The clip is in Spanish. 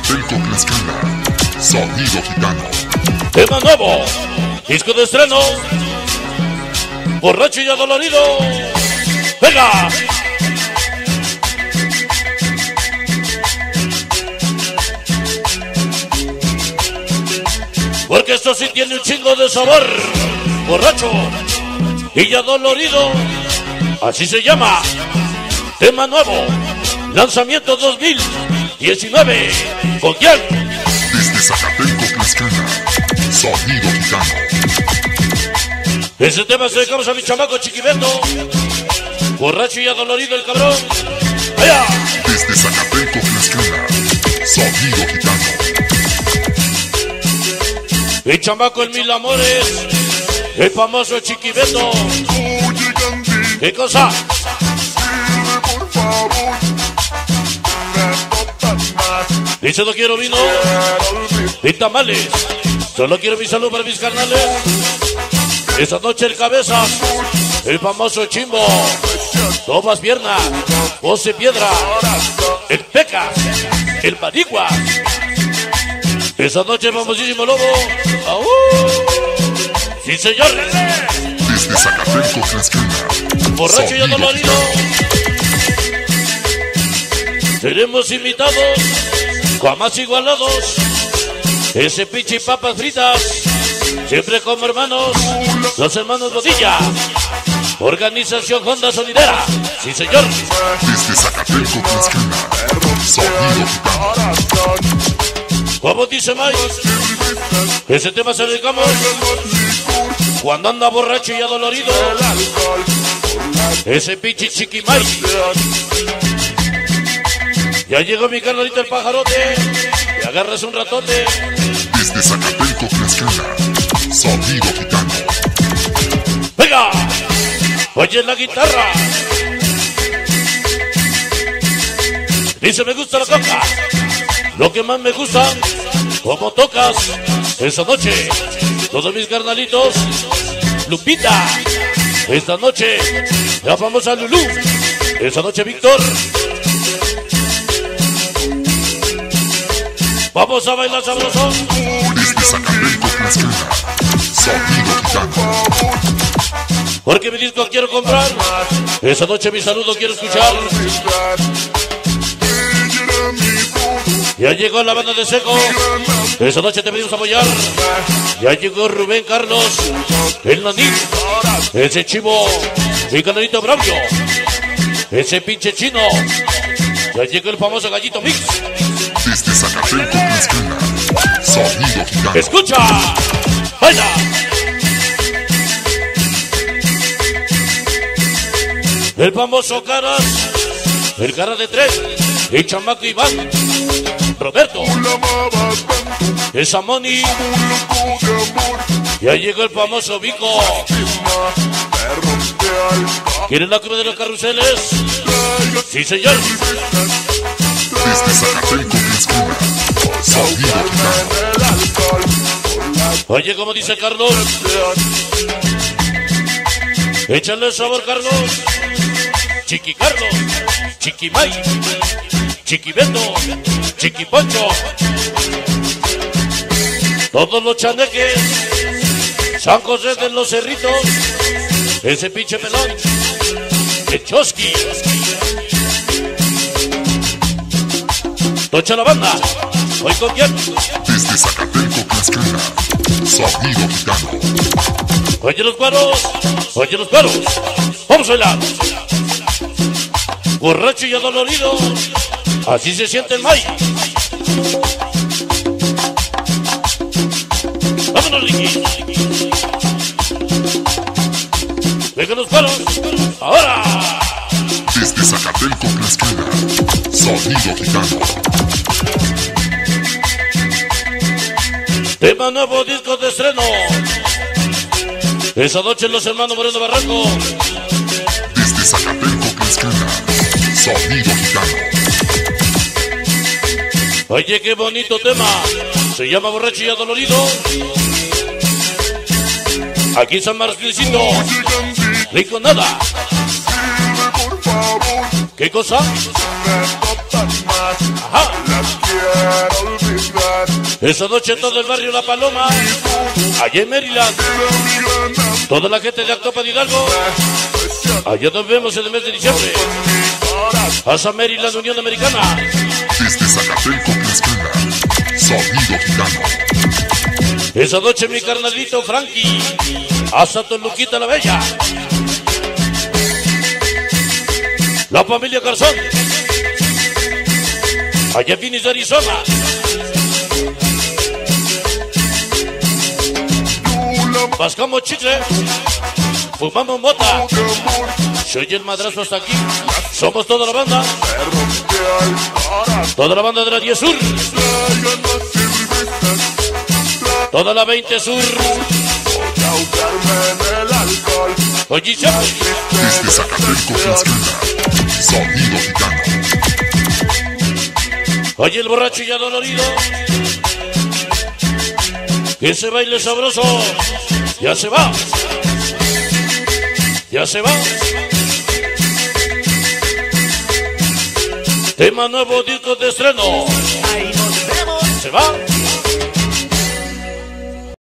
Zacatelco, Tlaxcala, sonido gitano. Tema nuevo, disco de estreno, borracho y adolorido. ¡Venga! Porque esto sí tiene un chingo de sabor. Borracho y adolorido, así se llama. Tema nuevo, lanzamiento 2019. ¿Con quién? Desde Zacatelco, Tlaxcala, sonido gitano. Ese tema se dedicamos a mi chamaco Chiquibeto. Borracho y adolorido el cabrón. ¡Allá! Desde Zacatelco, Tlaxcala, sonido gitano. Mi chamaco en mil amores, el famoso Chiquibeto. ¿Qué cosa? Por favor, Dice no quiero vino ni tamales, solo quiero mi salud para mis carnales. Esta noche el cabezas, el famoso Chimbo, Tomas Pierna, Voce Piedra, el Peca, el Manigua. Esta noche el famosísimo Lobo. ¡Aú! ¡Sí, señor! Desde Zacatelco, Tlaxcala, Borracho y adolorido. Seremos invitados, jamás igualados. Ese pinche papas fritas, siempre como hermanos, los hermanos Bodilla. Organización Honda Sonidera. Sí, señor. Desde Zacatelco, Tlaxcala, sonido gitano. Como dice Mike, ese tema se lo dedicamos cuando anda borracho y adolorido. Ese pinche Chiquimay. Ya llegó mi carnalito el pajarote. Y agarras un ratote. Desde Zacatelco, Tlaxcala, sonido gitano. ¡Venga! Oye la guitarra. Dice me gusta la coca. Lo que más me gusta, como tocas esa noche. Todos mis carnalitos, Lupita. Esta noche, la famosa Lulú. Esa noche, Víctor. Vamos a bailar sabroso. Desde Zacatelco, Tlaxcala, sonido gitano. Porque mi disco quiero comprar. Esa noche mi saludo quiero escuchar. Ya llegó la banda de Seco. Esa noche te pedimos apoyar. Ya llegó Rubén Carlos, el Nanín, ese Chivo, mi canalito Braulio, ese pinche chino. Ya llegó el famoso Gallito Mix. Desde Zacatelco, Tlaxcala, sonido gitano. ¡Escucha! ¡Vaya! El famoso Caras, el cara de tres, el chamaco Iván, Roberto, esa Moni. Ya llegó el famoso Vico. ¿Quieren la comida de los carruseles? Sí, señor. Desde Zacatelco, Tlaxcala, sonido gitano. Oye, como dice Carlos, échale sabor, Carlos. Chiqui Carlos, Chiqui May, Chiqui Beto, Chiqui Poncho. Todos los chaneques, San José de los Cerritos, ese pinche pelón, el Chosky. Tocha la banda, hoy con quién. Desde Zacatelco, Tlaxcala, sonido gitano. Oye los cueros, oye los cueros. Vamos a bailar. Borracho y adolorido, así se siente el May. Vámonos, Ricky. Venga los cueros, ahora. Desde Zacatelco, Tlaxcala, sonido gitano. Tema nuevo, disco de estreno. Esa noche los hermanos Moreno Barranco. Desde Zacatelco, Tlaxcala, sonido gitano. Oye, qué bonito tema. Se llama Borracho y adolorido. Aquí en San Martíncito. Rico nada. ¿Qué cosa? Ajá. Esa noche todo el barrio La Paloma, allá en Maryland. Toda la gente de Actopan Hidalgo. Allá nos vemos en el mes de diciembre. Hasta Maryland, Unión Americana. Desde Zacatelco, Tlaxcala, Sonido Gitano. Esa noche mi carnalito Frankie. Hasta Toluquita la Bella. La familia Garzón. Allá en Phoenix, Arizona. Mascamos chicle. Fumamos mota. Soy el madrazo hasta aquí. Somos toda la banda. Toda la banda de la 10 Sur. Toda la 20 Sur. Oye, Desde Zacatelco, Tlaxcala, Sonido Gitano. oye el borracho ya dolorido. Ese baile sabroso. Ya se va. Ya se va. Tema nuevo, disco de estreno. Ahí nos vemos. Se va.